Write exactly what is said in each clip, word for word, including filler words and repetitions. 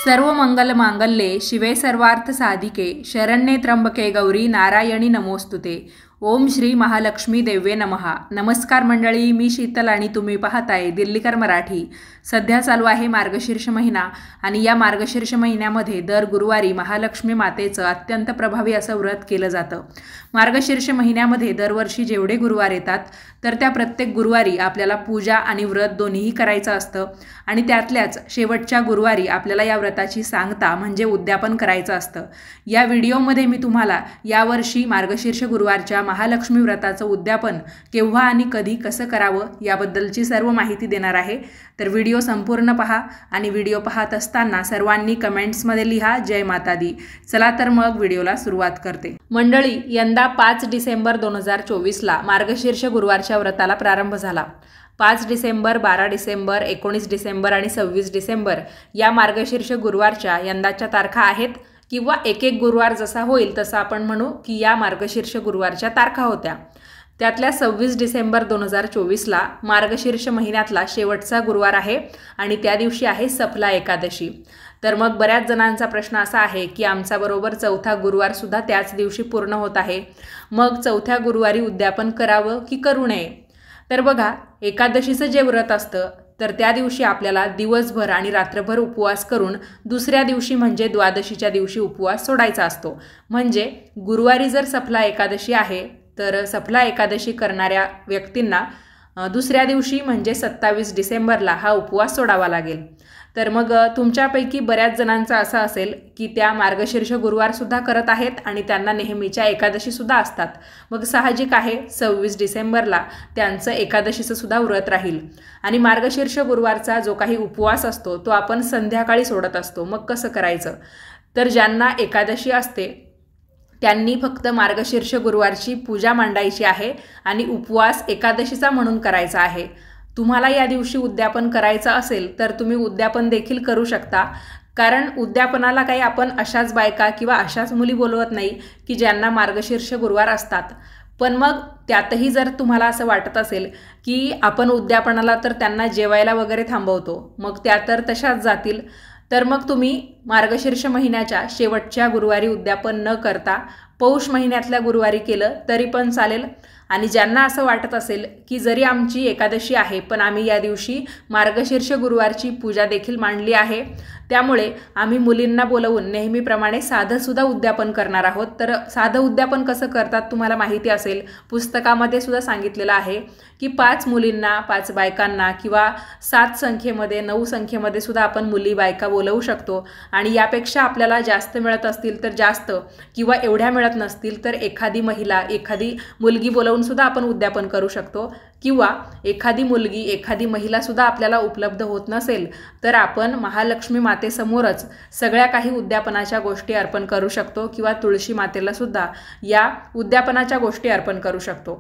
सर्व मंगल मांगल्ये शिवे सर्वार्थ साधिके शरण्ये त्र्यंबके गौरी नारायणी नमोस्तुते। ओम श्री महालक्ष्मी देव्ये नमः। नमस्कार मंडळी, मी शीतल आणि तुम्ही पाहताय दिल्लीकर मराठी। सध्या चालू आहे मार्गशीर्ष महिना आणि या मार्गशीर्ष महिन्यामध्ये दर गुरुवारी महालक्ष्मी मातेचं अत्यंत प्रभावी असं व्रत केलं जातं। मार्गशीर्ष महिन्यामध्ये दरवर्षी जेवढे गुरुवार येतात तर त्या प्रत्येक गुरुवारी आपल्याला पूजा आणि व्रत दोन्हीही करायचं असतं आणि त्यातल्याच शेवटच्या गुरुवारी आपल्याला या व्रताची सांगता म्हणजे उद्यापन करायचं असतं। या व्हिडिओमध्ये मी तुम्हाला यावर्षी मार्गशीर्ष गुरुवारच्या महालक्ष्मी व्रताचं उद्यापन केव्हा आणि कधी कसं करावं याबद्दलची सर्व माहिती देणार आहे। तर व्हिडिओ संपूर्ण पहा आणि व्हिडिओ पाहत असताना सर्वांनी कमेंट्समध्ये लिहा जय माता दी। चला तर मग व्हिडिओला सुरुवात करते। मंडळी, यंदा पाच डिसेंबर दोन हजार चोवीसला मार्गशीर्ष गुरुवारच्या व्रताला प्रारंभ झाला। पाच डिसेंबर, बारा डिसेंबर, एकोणीस डिसेंबर आणि सव्वीस डिसेंबर या मार्गशीर्ष गुरुवारच्या यंदाच्या तारखा आहेत किंवा एक एक गुरुवार जसा होईल तसा आपण म्हणू की या मार्गशीर्ष गुरुवारच्या तारखा होत्या। त्यातल्या सव्वीस डिसेंबर दोन हजार चोवीसला मार्गशीर्ष महिन्यातला शेवटचा गुरुवार आहे आणि त्या दिवशी आहे सफला एकादशी। तर मग बऱ्याच जणांचा प्रश्न असा आहे की आमचा बरोबर चौथा गुरुवार सुद्धा त्याच दिवशी पूर्ण होत आहे, मग चौथ्या गुरुवारी उद्यापन करावं की करू नये? तर बघा, एकादशीचं जे व्रत असतं तर त्या दिवशी आपल्याला दिवसभर आणि रात्रभर उपवास करून दुसऱ्या दिवशी म्हणजे द्वादशीच्या दिवशी उपवास सोडायचा असतो। म्हणजे गुरुवारी जर सफला एकादशी आहे तर सफला एकादशी करणाऱ्या व्यक्तींना दुसऱ्या दिवशी म्हणजे सत्तावीस डिसेंबरला हा उपवास सोडावा लागेल। तर मग तुमच्यापैकी बऱ्याच जणांचं असं असेल की त्या मार्गशीर्ष गुरुवारसुद्धा करत आहेत आणि त्यांना नेहमीच्या एकादशीसुद्धा असतात। मग साहजिक आहे सव्वीस डिसेंबरला त्यांचं एकादशीचं सुद्धा व्रत राहील आणि मार्गशीर्ष गुरुवारचा जो काही उपवास असतो तो आपण संध्याकाळी सोडत असतो। मग कसं करायचं? तर ज्यांना एकादशी असते त्यांनी फक्त मार्गशीर्ष गुरुवारची पूजा मांडायची आहे आणि उपवास एकादशीचा म्हणून करायचा आहे। तुम्हाला या दिवशी उद्यापन करायचं असेल तर तुम्ही उद्यापन देखील करू शकता, कारण उद्यापनाला काही आपण अशाच बायका किंवा अशाच मुली बोलवत नाही की ज्यांना मार्गशीर्ष गुरुवार असतात। पण मग त्यातही जर तुम्हाला असं वाटत असेल की आपण उद्यापनाला तर त्यांना जेवायला वगैरे थांबवतो, मग त्या तर तशाच जातील, तर मग तुम्ही मार्गशीर्ष महिन्याच्या शेवटच्या गुरुवारी उद्यापन न करता पौष महिन्यातल्या गुरुवारी केलं तरी पण चालेल। आणि ज्यांना असं वाटत असेल की जरी आमची एकादशी आहे पण आम्ही या दिवशी मार्गशीर्ष गुरुवारची पूजा देखील मांडली आहे, त्यामुळे आम्ही मुलींना बोलवून नेहमीप्रमाणे साधंसुद्धा उद्यापन करणार आहोत। तर साधं उद्यापन कसं करतात तुम्हाला माहिती असेल, पुस्तकामध्ये सुद्धा सांगितलेलं आहे की पाच मुलींना, पाच बायकांना किंवा सात संख्येमध्ये, नऊ संख्येमध्ये सुद्धा आपण मुली बायका बोलवू शकतो आणि यापेक्षा आपल्याला जास्त मिळत असतील तर जास्त किंवा एवढ्या मिळत नसतील तर एखादी महिला, एखादी मुलगी बोलवून सुद्धा आपण उद्यापन करू शकतो किंवा एखादी मुलगी, एखादी महिला सुद्धा आपल्याला उपलब्ध होत नसेल तर आपण महालक्ष्मी मातेसमोरच सगळ्या काही उद्यापनाच्या गोष्टी अर्पण करू शकतो किंवा तुळशी मातेला सुद्धा या उद्यापनाच्या गोष्टी अर्पण करू शकतो।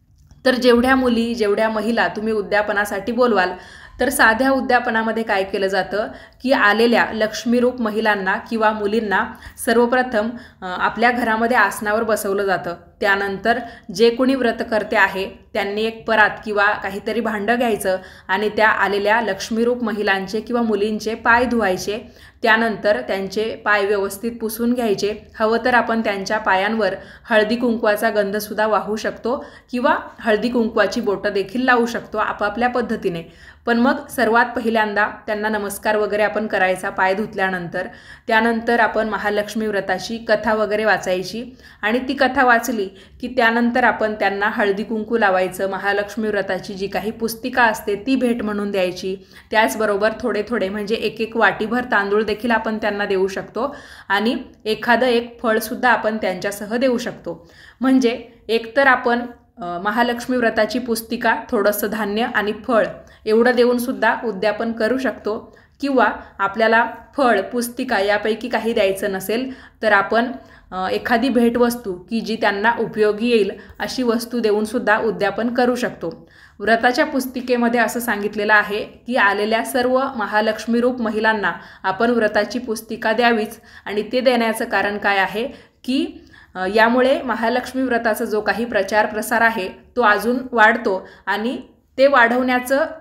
तर जेवढ्या मुली, जेवढ्या महिला तुम्ही उद्यापनासाठी बोलवाल तर साध्या उद्यापनामध्ये काय केलं जातं की आलेल्या लक्ष्मीरूप महिलांना किंवा मुलींना सर्वप्रथम आपल्या घरामध्ये आसनावर बसवलं जातं। त्यानंतर जे कोणी व्रतकर्ते आहे त्यांनी एक परात किंवा काहीतरी भांडं घ्यायचं आणि त्या आलेल्या लक्ष्मीरूप महिलांचे किंवा मुलींचे पाय धुवायचे। त्यानंतर त्यांचे पाय व्यवस्थित पुसून घ्यायचे। हवं तर आपण त्यांच्या पायांवर हळदी कुंकवाचा गंधसुद्धा वाहू शकतो किंवा हळदी कुंकवाची बोटं देखील लावू शकतो आपापल्या पद्धतीने। पण मग सर्वात पहिल्यांदा त्यांना नमस्कार वगैरे आपण करायचा पाय धुतल्यानंतर। त्यानंतर आपण महालक्ष्मी व्रताची कथा वगैरे वाचायची आणि ती कथा वाचली की त्यानंतर आपण त्यांना हळदी कुंकू लावायचं। महालक्ष्मी व्रताची जी काही पुस्तिका असते ती भेट म्हणून द्यायची। त्याचबरोबर थोडे थोडे म्हणजे एक एक वाटीभर तांदूळ देखील आपण त्यांना देऊ शकतो आणि एखादं एक फळसुद्धा आपण त्यांच्यासह देऊ शकतो। म्हणजे एकतर आपण महालक्ष्मी व्रताची पुस्तिका, थोडंसं धान्य आणि फळ एवढं देऊन सुद्धा उद्यापन करू शकतो किंवा आपल्याला फळ, पुस्तिका यापैकी काही द्यायचं नसेल तर आपण एखादी भेटवस्तू की जी त्यांना उपयोगी येईल अशी वस्तू देऊन सुद्धा उद्यापन करू शकतो। व्रताच्या पुस्तिकेमध्ये असं सांगितलेलं आहे की आलेल्या सर्व महालक्ष्मीरूप महिलांना आपण व्रताची पुस्तिका द्यावीच आणि ते देण्याचं कारण काय आहे की यामुळे महालक्ष्मी व्रताचा जो काही प्रचार प्रसार आहे तो अजून वाढतो आणि ते वाढवण्याचं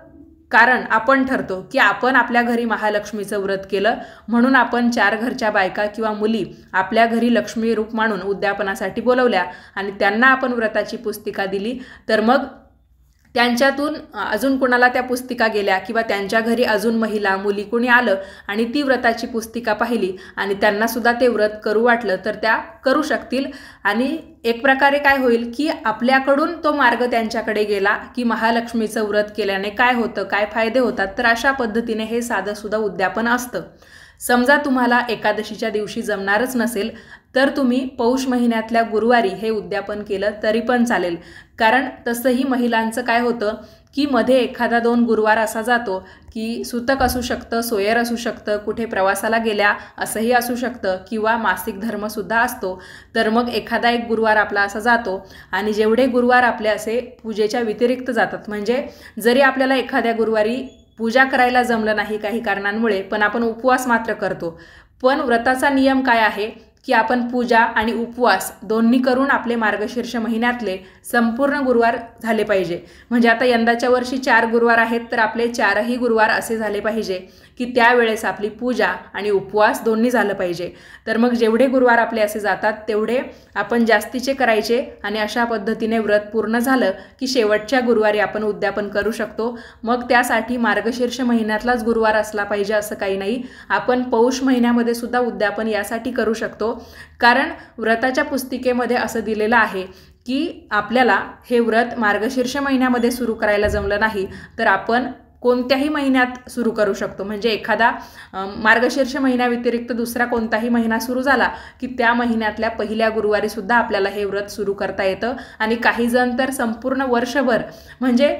कारण आपण ठरतो की आपण आपल्या घरी महालक्ष्मीचं व्रत केलं म्हणून आपण चार घरच्या बायका किंवा मुली आपल्या घरी लक्ष्मी रूप मानून उद्यापनासाठी बोलवल्या आणि त्यांना आपण व्रताची पुस्तिका दिली, तर मग त्यांच्यातून अजून कोणाला त्या पुस्तिका गेल्या किंवा त्यांच्या घरी अजून महिला मुली कोणी आलं आणि ती व्रताची पुस्तिका पाहिली आणि त्यांनासुद्धा ते व्रत करू वाटलं तर त्या करू शकतील। आणि एक प्रकारे काय होईल की आपल्याकडून तो मार्ग त्यांच्याकडे गेला की महालक्ष्मीचं व्रत केल्याने काय होतं, काय फायदे होतात, तर अशा पद्धतीने हे साधंसुद्धा उद्यापन असतं। समजा तुम्हाला एकादशीच्या दिवशी जमणारच नसेल तर तुम्ही पौष महिन्यातल्या गुरुवारी हे उद्यापन केलं तरी पण चालेल, कारण तसंही महिलांचं काय होतं की मध्ये एखादा दोन गुरुवार असा जातो की सुतक असू शकतं, सोयर असू शकतं, कुठे प्रवासाला गेल्या असंही असू शकतं किंवा मासिक धर्मसुद्धा असतो, तर मग एखादा एक गुरुवार आपला असा जातो आणि जेवढे गुरुवार आपले असे पूजेच्या व्यतिरिक्त जातात, म्हणजे जरी आपल्याला एखाद्या गुरुवारी पूजा करायला जमलं नाही काही कारणांमुळे पण आपण उपवास मात्र करतो, पण व्रताचा नियम काय आहे की आपण पूजा आणि उपवास दोन्ही करून आपले मार्गशीर्ष महिन्यातले संपूर्ण गुरुवार झाले पाहिजे। म्हणजे आता यंदाच्या वर्षी चार गुरुवार आहेत तर आपले चारही गुरुवार असे झाले पाहिजे की त्यावेळेस आपली पूजा आणि उपवास दोन्ही झालं पाहिजे। तर मग जेवढे गुरुवार आपले असे जातात तेवढे आपण जास्तीचे करायचे आणि अशा पद्धतीने व्रत पूर्ण झालं की शेवटच्या गुरुवारी आपण उद्यापन करू शकतो। मग त्यासाठी मार्गशीर्ष महिन्यातलाच गुरुवार असला पाहिजे असं काही नाही, आपण पौष महिन्यामध्ये सुद्धा उद्यापन यासाठी करू शकतो, कारण व्रताच्या पुस्तिकेमध्ये असं दिलेलं आहे की आपल्याला हे व्रत मार्गशीर्ष महिन्यामध्ये सुरू करायला जमलं नाही तर आपण कोणत्याही महिन्यात सुरू करू शकतो। म्हणजे एखादा मार्गशीर्ष महिन्याव्यतिरिक्त दुसरा कोणताही महिना सुरू झाला की त्या महिन्यातल्या पहिल्या गुरुवारी सुद्धा आपल्याला हे व्रत सुरू करता येतं। आणि काही जण तर संपूर्ण वर्षभर म्हणजे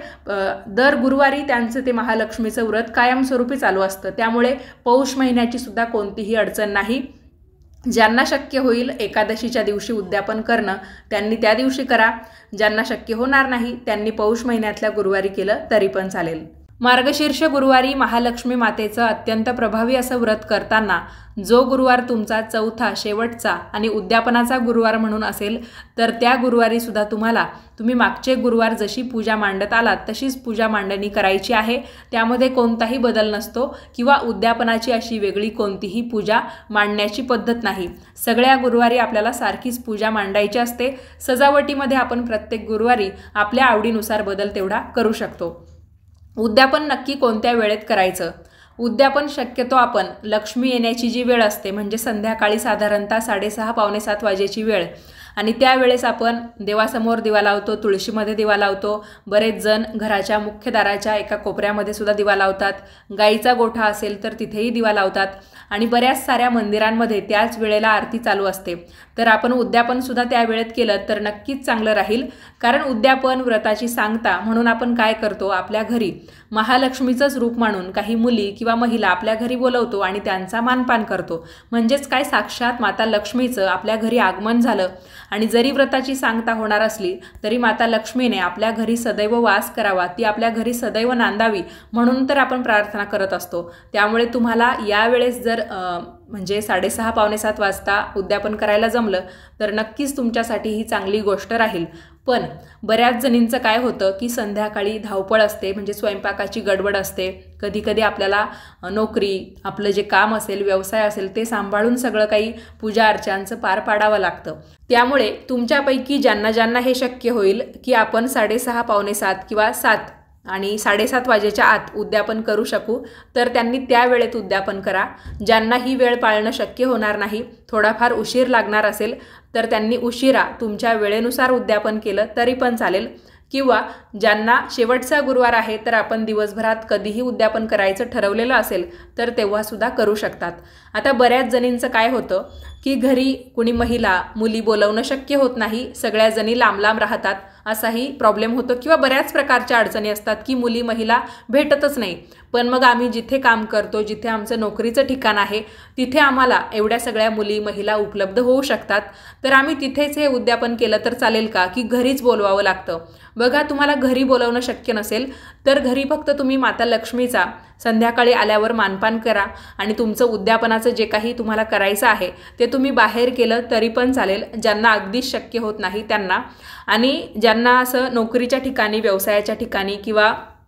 दर गुरुवारी त्यांचं ते महालक्ष्मीचं व्रत कायमस्वरूपी चालू असतं, त्यामुळे पौष महिन्याची सुद्धा कोणतीही अडचण नाही। ज्यांना शक्य होईल एकादशीच्या दिवशी उद्यापन करणं त्यांनी त्या दिवशी करा, ज्यांना शक्य होणार नाही त्यांनी पौष महिन्यातल्या गुरुवारी केलं तरी पण चालेल। मार्गशीर्ष गुरुवारी महालक्ष्मी मातेचं अत्यंत प्रभावी असं व्रत करताना जो गुरुवार तुमचा चौथा शेवटचा आणि उद्यापनाचा गुरुवार म्हणून असेल तर त्या गुरुवारी सुद्धा तुम्हाला तुम्ही मागचे गुरुवार जशी पूजा मांडत आलात तशीच पूजा मांडणी करायची आहे, त्यामध्ये कोणताही बदल नसतो किंवा उद्यापनाची अशी वेगळी कोणतीही पूजा मांडण्याची पद्धत नाही। सगळ्या गुरुवारी आपल्याला सारखीच पूजा मांडायची असते। सजावटीमध्ये आपण प्रत्येक गुरुवारी आपल्या आवडीनुसार बदल तेवढा करू शकतो। उद्यापन नक्की कोणत्या वेळेत करायचं? उद्यापन शक्यतो आपण लक्ष्मी येण्याची जी वेळ असते म्हणजे संध्याकाळी साधारणतः साडेसहा पावणे सात वाजेची वेळ, आणि त्यावेळेस आपण देवासमोर दिवा लावतो, तुळशीमध्ये दिवा लावतो, बरेच जण घराच्या मुख्य दाराच्या एका कोपऱ्यामध्ये सुद्धा दिवा लावतात, गाईचा गोठा असेल तर तिथेही दिवा लावतात आणि बऱ्याच साऱ्या मंदिरांमध्ये त्याच वेळेला आरती चालू असते। तर आपण उद्यापन सुद्धा त्या वेळेत केलं तर नक्कीच चांगलं राहील, कारण उद्यापन व्रताची सांगता म्हणून आपण काय करतो, आपल्या घरी महालक्ष्मीचंच रूप मानून काही मुली किंवा महिला आपल्या घरी बोलवतो आणि त्यांचा मानपान करतो, म्हणजेच काय साक्षात माता लक्ष्मीचं आपल्या घरी आगमन झालं। आणि जरी व्रताची सांगता होणार असली तरी माता लक्ष्मीने आपल्या घरी सदैव वास करावा, ती आपल्या घरी सदैव नांदावी म्हणून तर आपण प्रार्थना करत असतो। त्यामुळे तुम्हाला यावेळेस जर म्हणजे साडेसहा पावणे सात वाजता उद्यापन करायला जमलं तर नक्कीच तुमच्यासाठी ही चांगली गोष्ट राहील। पण बऱ्याच जणींचं काय होतं की संध्याकाळी धावपळ असते, म्हणजे स्वयंपाकाची गडबड असते, कधी कधी आपल्याला नोकरी, आपलं जे काम असेल, व्यवसाय असेल ते सांभाळून सगळं काही पूजा अर्चांचं पार पाडावं लागतं। त्यामुळे तुमच्यापैकी ज्यांना ज्यांना हे शक्य होईल की आपण साडेसहा पावणे सात किंवा सात आणि साडेसात वाजेच्या आत उद्यापन करू शकू तर त्यांनी त्या वेळेत उद्यापन करा। ज्यांना ही वेळ पाळणं शक्य होणार नाही, थोडाफार उशीर लागणार असेल तर त्यांनी उशिरा तुमच्या वेळेनुसार उद्यापन केलं तरी पण चालेल, किंवा ज्यांना शेवटचा गुरुवार आहे तर आपण दिवसभरात कधीही उद्यापन करायचं ठरवलेलं असेल तर तेव्हा सुद्धा करू शकतात। आता बऱ्याच जणींचं काय होतं की घरी कुणी महिला मुली बोलवणं शक्य होत नाही, सगळ्या जणी लांब लांब राहतात असाही प्रॉब्लेम होतो, किंवा बऱ्याच प्रकारच्या अडचणी असतात की मुली महिला भेटतच नाही। पण मग आम्ही जिथे काम करतो, जिथे आमचं नोकरीचं ठिकाण आहे तिथे आम्हाला एवढ्या सगळ्या मुली महिला उपलब्ध होऊ शकतात, तर आम्ही तिथेच हे उद्यापन केलं तर चालेल का, की घरीच बोलवावं लागतं? बघा, तुम्हाला घरी बोलवणं शक्य नसेल तर घरी फक्त तुम्ही माता लक्ष्मीचा संध्याकाळी आल्यावर मानपान करा आणि तुमचं उद्यापनाचं जे काही तुम्हाला करायचं आहे ते तुम्ही बाहेर केलं तरी पण चालेल, ज्यांना अगदीच शक्य होत नाही त्यांना। आणि ज्यांना असं नोकरीच्या ठिकाणी, व्यवसायाच्या ठिकाणी किंवा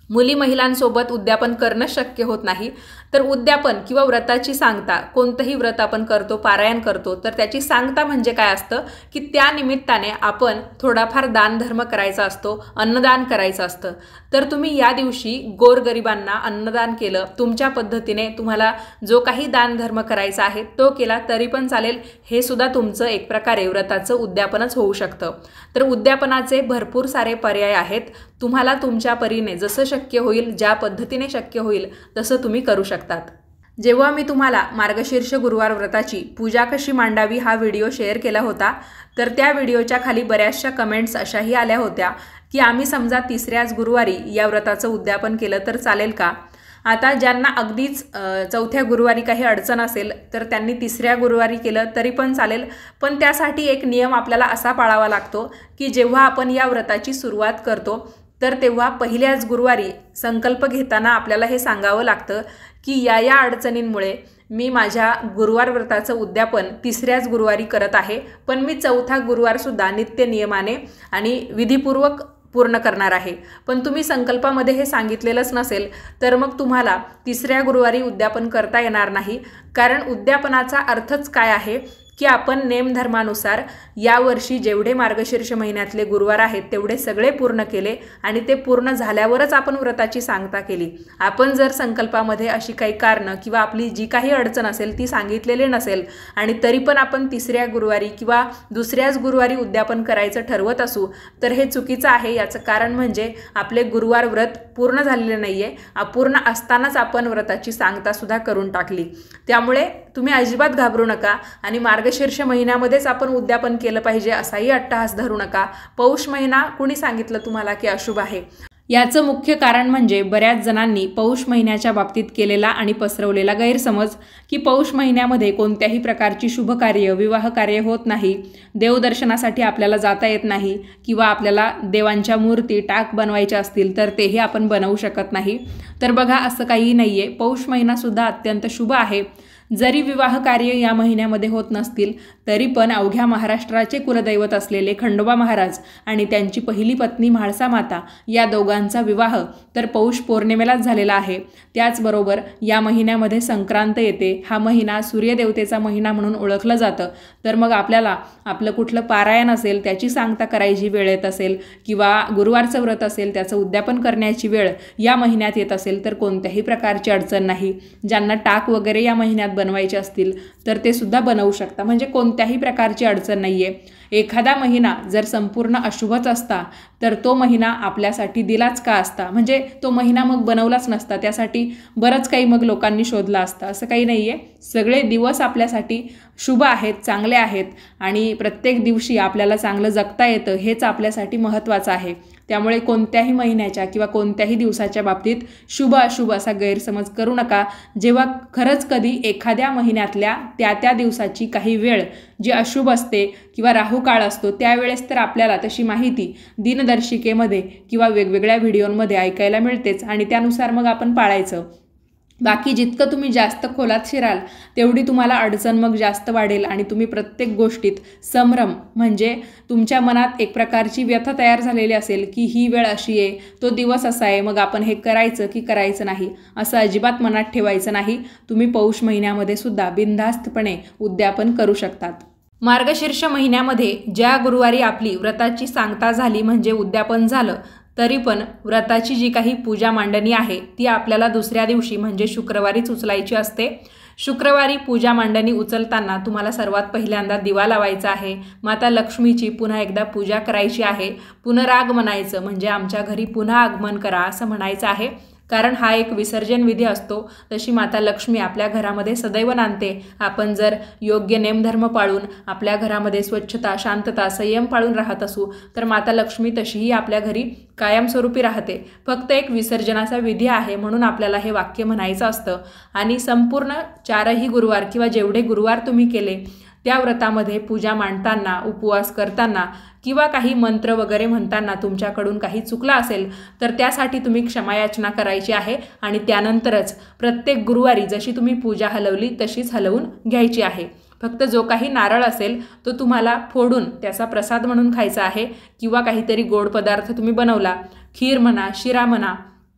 मुली महिलांसोबत उद्यापन करणं शक्य होत नाही, तर उद्यापन किंवा व्रताची सांगता, कोणतंही व्रत आपण करतो, पारायण करतो, तर त्याची सांगता म्हणजे काय असतं की त्या निमित्ताने आपण थोडाफार दानधर्म करायचा असतो, अन्नदान करायचं असतं। तर तुम्ही या दिवशी गोरगरिबांना अन्नदान केलं, तुमच्या पद्धतीने तुम्हाला जो काही दानधर्म करायचा आहे तो केला तरी पण चालेल। हे सुद्धा तुमचं एक प्रकारे व्रताचं उद्यापनच होऊ शकतं। तर उद्यापनाचे भरपूर सारे पर्याय आहेत, तुम्हाला तुमच्या परीने जसं शक्य होईल, ज्या पद्धतीने शक्य होईल तसं तुम्ही करू शकतात। जेव्हा मी तुम्हाला मार्गशीर्ष गुरुवार व्रताची पूजा कशी मांडावी हा व्हिडिओ शेअर केला होता, तर त्या व्हिडिओच्या खाली बऱ्याचशा कमेंट्स अशाही आल्या होत्या की आम्ही समजा तिसऱ्याच गुरुवारी या व्रताचं उद्यापन केलं तर चालेल का। आता ज्यांना अगदीच चौथ्या गुरुवारी काही अडचण असेल तर त्यांनी तिसऱ्या गुरुवारी केलं तरी पण चालेल, पण त्यासाठी एक नियम आपल्याला असा पाळावा लागतो की जेव्हा आपण या व्रताची सुरुवात करतो तर तेव्हा पहिल्याच गुरुवारी संकल्प घेताना आपल्याला हे सांगावं लागतं की या या अडचणींमुळे मी माझ्या गुरुवार व्रताचं उद्यापन तिसऱ्याच गुरुवारी करत आहे, पण मी चौथा गुरुवारसुद्धा नित्य नियमाने आणि विधीपूर्वक पूर्ण करणार आहे। पण तुम्ही संकल्पामध्ये हे सांगितलेलंच नसेल तर मग तुम्हाला तिसऱ्या गुरुवारी उद्यापन करता येणार नाही, कारण उद्यापनाचा अर्थच काय आहे की आपण नेमधर्मानुसार यावर्षी जेवढे मार्गशीर्ष महिन्यातले गुरुवार आहेत तेवढे सगळे पूर्ण केले आणि ते पूर्ण झाल्यावरच आपण व्रताची सांगता केली। आपण जर संकल्पामध्ये अशी काही कारणं किंवा आपली जी काही अडचण असेल ती सांगितलेली नसेल आणि तरी पण आपण तिसऱ्या गुरुवारी किंवा दुसऱ्याच गुरुवारी उद्यापन करायचं ठरवत असू तर हे चुकीचं आहे। याचं कारण म्हणजे आपले गुरुवार व्रत पूर्ण झालेले नाही आहे, अपूर्ण असतानाच आपण व्रताची सांगतासुद्धा करून टाकली। त्यामुळे तुम्ही अजिबात घाबरू नका आणि मार्गशीर्ष महिन्यामध्येच आपण उद्यापन केलं पाहिजे असाही अट्टहास धरू नका। पौष महिना कुणी सांगितलं तुम्हाला की अशुभ आहे? याचं मुख्य कारण म्हणजे बऱ्याच जणांनी पौष महिन्याच्या बाबतीत केलेला आणि पसरवलेला गैरसमज की पौष महिन्यामध्ये कोणत्याही प्रकारची शुभ कार्य, विवाह कार्य होत नाही, देवदर्शनासाठी आपल्याला जाता येत नाही किंवा आपल्याला देवांच्या मूर्ती टाक बनवायच्या असतील तर तेही आपण बनवू शकत नाही। तर बघा, असं काही नाहीये, पौष महिनासुद्धा अत्यंत शुभ आहे। जरी विवाह कार्य या महिन्यामध्ये होत नसतील तरी पण अवघ्या महाराष्ट्राचे कुलदैवत असलेले खंडोबा महाराज आणि त्यांची पहिली पत्नी म्हाळसा माता या दोघांचा विवाह तर पौष पौर्णिमेलाच झालेला आहे। त्याचबरोबर या महिन्यामध्ये संक्रांत येते, हा महिना सूर्यदेवतेचा महिना म्हणून ओळखलं जातं। तर मग आपल्याला आपलं कुठलं पारायण असेल त्याची सांगता करायची वेळ येत असेल किंवा गुरुवारचं व्रत असेल त्याचं उद्यापन करण्याची वेळ या महिन्यात येत असेल तर कोणत्याही प्रकारची अडचण नाही। ज्यांना टाक वगैरे या महिन्यात बनवायचे असतील तर ते सुद्धा बनवू शकता, म्हणजे कोणत्याही प्रकारची अडचण नाहीये। एखादा महिना जर संपूर्ण अशुभच असता तर तो महिना आपल्यासाठी दिलाच का असता, म्हणजे तो महिना मग बनवलाच नसता, त्यासाठी बरंच काही मग लोकांनी शोधला असता। असं काही नाहीये, सगळे दिवस आपल्यासाठी शुभ आहेत, चांगले आहेत आणि प्रत्येक दिवशी आपल्याला चांगलं जगता येतं हेच आपल्यासाठी महत्त्वाचं आहे। त्यामुळे कोणत्याही महिन्याच्या किंवा कोणत्याही दिवसाच्या बाबतीत शुभ अशुभ असा गैरसमज करू नका। जेव्हा खरंच कधी एखाद्या महिन्यातल्या त्या त्या दिवसाची काही वेळ जी अशुभ असते किंवा राहू काळ असतो त्यावेळेस तर आपल्याला तशी माहिती दिनदर्शिकेमध्ये किंवा वेगवेगळ्या व्हिडिओमध्ये ऐकायला मिळतेच आणि त्यानुसार मग आपण पाळायचं। बाकी जितकं तुम्ही जास्त खोलात शिराल तेवढी तुम्हाला अडचण मग जास्त वाढेल आणि तुम्ही प्रत्येक गोष्टीत संभ्रम, म्हणजे तुमच्या मनात एक प्रकारची व्यथा तयार झालेली असेल की ही वेळ अशी आहे, तो दिवस असा आहे, मग आपण हे करायचं की करायचं नाही, असं अजिबात मनात ठेवायचं नाही। तुम्ही पौष महिन्यामध्ये सुद्धा बिनधास्तपणे उद्यापन करू शकतात। मार्गशीर्ष महिन्यामध्ये ज्या गुरुवारी आपली व्रताची सांगता झाली म्हणजे उद्यापन झालं तरी पण व्रताची जी काही पूजा मांडणी आहे ती आपल्याला दुसऱ्या दिवशी म्हणजे शुक्रवारीच उचलायची असते। शुक्रवारी पूजा मांडणी उचलताना तुम्हाला सर्वात पहिल्यांदा दिवा लावायचा आहे, माता लक्ष्मीची पुन्हा एकदा पूजा करायची आहे, पुनरागमनायचं म्हणजे आमच्या घरी पुन्हा आगमन करा असं म्हणायचं आहे, कारण हा एक विसर्जन विधी असतो। तशी माता लक्ष्मी आपल्या घरामध्ये सदैव नांदते। आपण जर योग्य नेमधर्म पाळून आपल्या घरामध्ये स्वच्छता, शांतता, संयम पाळून राहत असू तर माता लक्ष्मी तशीही आपल्या घरी कायमस्वरूपी राहते। फक्त एक विसर्जनाचा विधी आहे म्हणून आपल्याला हे वाक्य म्हणायचं असतं। आणि संपूर्ण चारही गुरुवार किंवा जेवढे गुरुवार तुम्ही केले त्या व्रतामध्ये पूजा मांडताना, उपवास करताना किंवा काही मंत्र वगैरे म्हणताना तुमच्याकडून काही चुकलं असेल तर त्यासाठी तुम्ही क्षमायाचना करायची आहे आणि त्यानंतरच प्रत्येक गुरुवारी जशी तुम्ही पूजा हलवली तशीच हलवून घ्यायची आहे। फक्त जो काही नारळ असेल तो तुम्हाला फोडून त्याचा प्रसाद म्हणून खायचा आहे किंवा काहीतरी गोड पदार्थ तुम्ही बनवला, खीर म्हणा, शिरा म्हणा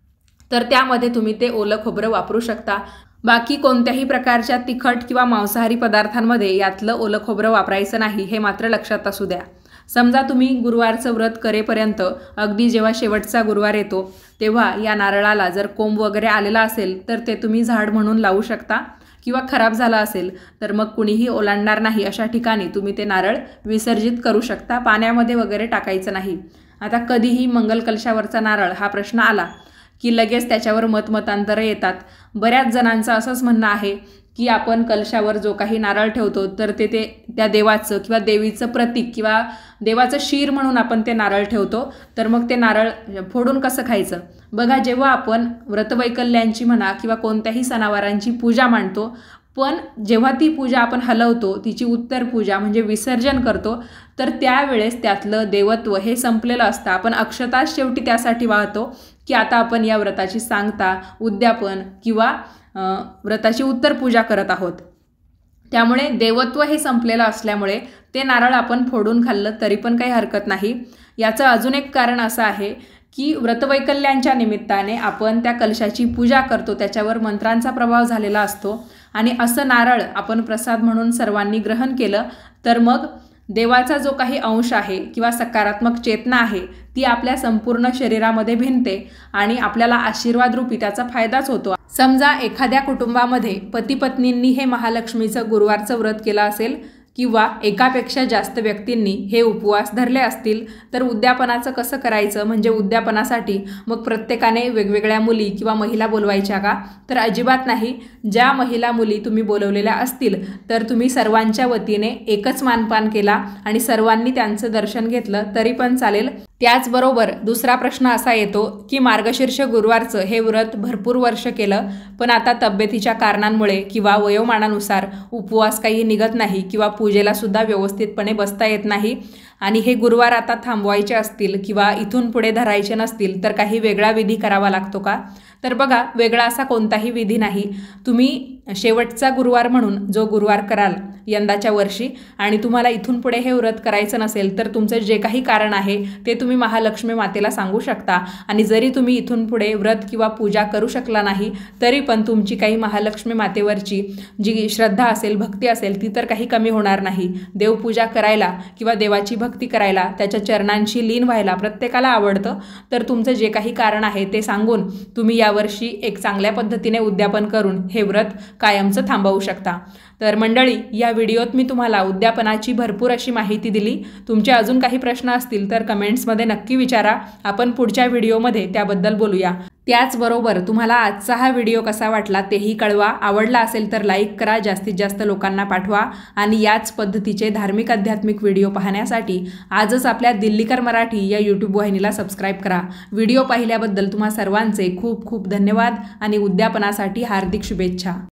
तर त्यामध्ये तुम्ही ते ओलं खोबरं वापरू शकता। बाकी कोणत्याही प्रकारच्या तिखट किंवा मांसाहारी पदार्थांमध्ये यातलं ओलं खोबरं वापरायचं नाही, हे मात्र लक्षात असू द्या। समजा तुम्ही गुरुवारचं व्रत करेपर्यंत अगदी जेव्हा शेवटचा गुरुवार येतो तेव्हा या नारळाला जर कोंब वगैरे आलेला असेल तर ते तुम्ही झाड म्हणून लावू शकता, किंवा खराब झाला असेल तर मग कुणीही ओलांडणार नाही अशा ठिकाणी तुम्ही ते नारळ विसर्जित करू शकता, पाण्यामध्ये वगैरे टाकायचं नाही। आता कधीही मंगल कलशावरचा नारळ हा प्रश्न आला की लगेच त्याच्यावर मतमतांतरं येतात। बऱ्याच जणांचं असंच म्हणणं आहे की आपण कलशावर जो काही नारळ ठेवतो तर ते ते त्या देवाचं किंवा देवीचं प्रतीक किंवा देवाचं शीर म्हणून आपण ते नारळ ठेवतो, तर मग ते नारळ फोडून कसं खायचं? बघा, जेव्हा आपण व्रतवैकल्यांची म्हणा किंवा कोणत्याही सणावारांची पूजा मांडतो, पण जेव्हा ती पूजा आपण हलवतो, तिची उत्तर पूजा म्हणजे विसर्जन करतो, तर त्यावेळेस त्यातलं देवत्व हे संपलेलं असतं। आपण अक्षता शेवटी त्यासाठी वाहतो की आता आपण या व्रताची सांगता, उद्यापन किंवा व्रताची उत्तर पूजा करत आहोत। त्यामुळे देवत्व हे संपलेलं असल्यामुळे ते नारळ आपण फोडून खाल्लं तरी पण काही हरकत नाही। याचं अजून एक कारण असं आहे की व्रतवैकल्यांच्या निमित्ताने आपण त्या कलशाची पूजा करतो, त्याच्यावर मंत्रांचा प्रभाव झालेला असतो, आणि असं नारळ आपण प्रसाद म्हणून सर्वांनी ग्रहण केलं तर मग देवाचा जो काही अंश आहे किंवा सकारात्मक चेतना आहे ती आपल्या संपूर्ण शरीरामध्ये भिनते आणि आपल्याला आशीर्वाद रूपी त्याचा फायदाच होतो। समजा एखाद्या कुटुंबामध्ये पती पत्नींनी हे महालक्ष्मीचं गुरुवारचं व्रत केलं असेल किंवा एकापेक्षा जास्त व्यक्तींनी हे उपवास धरले असतील, तर उद्यापनाचं कसं करायचं? म्हणजे उद्यापनासाठी मग प्रत्येकाने वेगवेगळ्या मुली किंवा महिला बोलवायच्या का? तर अजिबात नाही। ज्या महिला मुली तुम्ही बोलवलेल्या असतील तर तुम्ही सर्वांच्या वतीने एकच मानपान केला आणि सर्वांनी त्यांचं दर्शन घेतलं तरी पण चालेल। त्याचबरोबर दुसरा प्रश्न असा येतो की मार्गशीर्ष गुरुवारचं हे व्रत भरपूर वर्ष केलं, पण आता तब्येतीच्या कारणांमुळे किंवा वयोमानानुसार उपवास काही निघत नाही किंवा पूजेला सुद्धा व्यवस्थितपणे बसता येत नाही, आणि हे गुरुवार आता थांबवायचे असतील किंवा इथून पुढे धरायचे नसतील तर काही वेगळा विधी करावा लागतो का? तर बघा, वेगळा असा कोणताही विधी नाही। तुम्ही शेवटचा गुरुवार म्हणून जो गुरुवार कराल यंदाच्या वर्षी आणि तुम्हाला इथून पुढे हे व्रत करायचं नसेल तर तुमचं जे काही कारण आहे ते तुम्ही महालक्ष्मी मातेला सांगू शकता, आणि जरी तुम्ही इथून पुढे व्रत किंवा पूजा करू शकला नाही तरी पण तुमची काही महालक्ष्मी मातेवरची जी श्रद्धा असेल, भक्ती असेल, ती तर काही कमी होणार नाही। देवपूजा करायला किंवा देवाची भक्ती करायला, त्याच्या चरणांशी लीन व्हायला प्रत्येकाला आवडतं, तर तुमचं जे काही कारण आहे ते सांगून तुम्ही यावर्षी एक चांगल्या पद्धतीने उद्यापन करून हे व्रत कायमचं थांबवू शकता। तर मंडळी, या व्हिडिओत मी तुम्हाला उद्यापनाची भरपूर अशी माहिती दिली। तुमचे अजून काही प्रश्न असतील तर कमेंट्समध्ये नक्की विचारा, आपण पुढच्या व्हिडिओमध्ये त्याबद्दल बोलूया। त्याचबरोबर तुम्हाला आजचा हा व्हिडिओ कसा वाटला तेही कळवा। आवडला असेल तर लाईक करा, जास्तीत जास्त लोकांना पाठवा, आणि याच पद्धतीचे धार्मिक आध्यात्मिक व्हिडिओ पाहण्यासाठी आजच आपल्या दिल्लीकर मराठी या यूट्यूब वाहिनीला सबस्क्राईब करा। व्हिडिओ पाहिल्याबद्दल तुम्हा सर्वांचे खूप खूप धन्यवाद आणि उद्यापनासाठी हार्दिक शुभेच्छा।